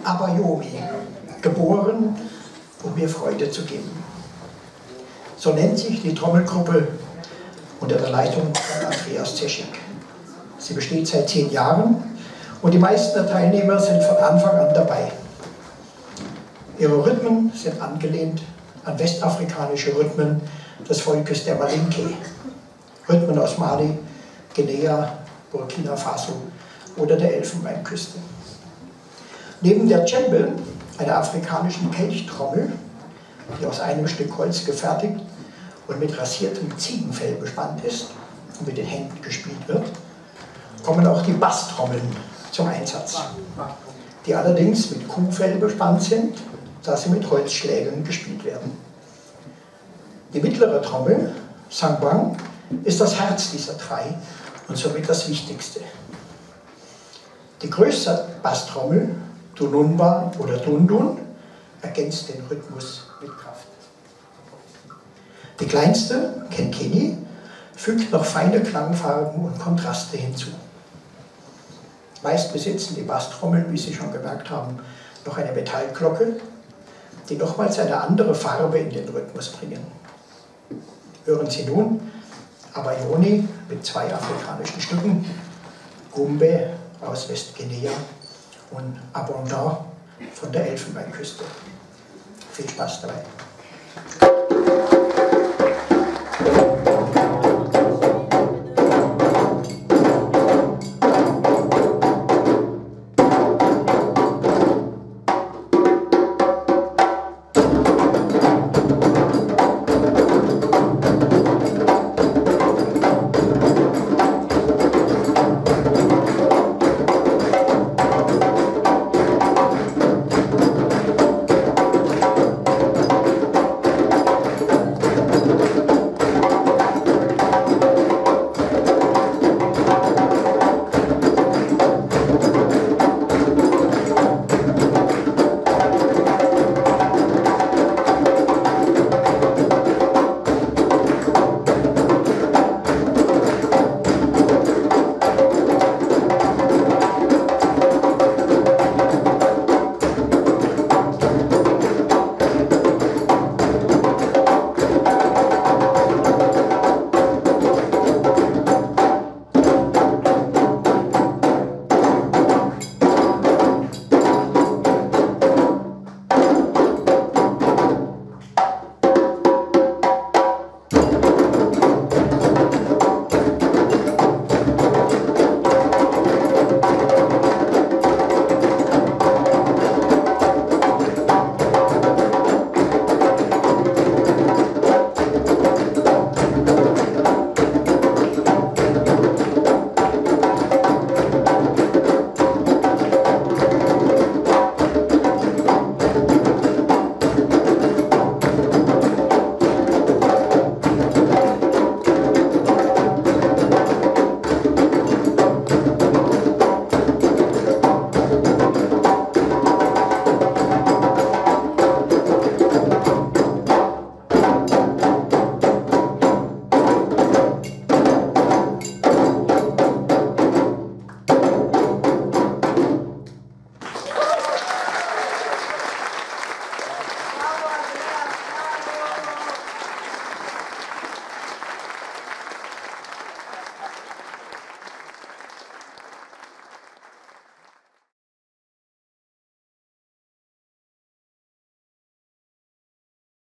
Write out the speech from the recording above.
Abayomi, geboren, um mir Freude zu geben. So nennt sich die Trommelgruppe unter der Leitung von Andreas Zeschik. Sie besteht seit 10 Jahren und die meisten der Teilnehmer sind von Anfang an dabei. Ihre Rhythmen sind angelehnt an westafrikanische Rhythmen des Volkes der Malinke. Rhythmen aus Mali, Guinea, Burkina Faso oder der Elfenbeinküste. Neben der Djembe, einer afrikanischen Kelchtrommel, die aus einem Stück Holz gefertigt und mit rasiertem Ziegenfell bespannt ist und mit den Händen gespielt wird, kommen auch die Basstrommeln zum Einsatz, die allerdings mit Kuhfell bespannt sind, da sie mit Holzschlägeln gespielt werden. Die mittlere Trommel, Sangbang, ist das Herz dieser 3 und somit das Wichtigste. Die größte Basstrommel, Dunumba oder Dundun, ergänzt den Rhythmus mit Kraft. Die kleinste, Kenkeni, fügt noch feine Klangfarben und Kontraste hinzu. Meist besitzen die Basstrommeln, wie Sie schon gemerkt haben, noch eine Metallglocke, die nochmals eine andere Farbe in den Rhythmus bringen. Hören Sie nun Abayoni mit 2 afrikanischen Stücken, Gumbe aus Westguinea und Abondant von der Elfenbeinküste. Viel Spaß dabei!